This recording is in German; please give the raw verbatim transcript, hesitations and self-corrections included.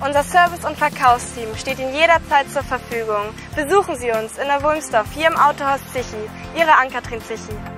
Unser Service- und Verkaufsteam steht Ihnen jederzeit zur Verfügung. Besuchen Sie uns in der Wulmsdorf hier im Autohaus Zichi. Ihre Ann-Kathrin Zichi.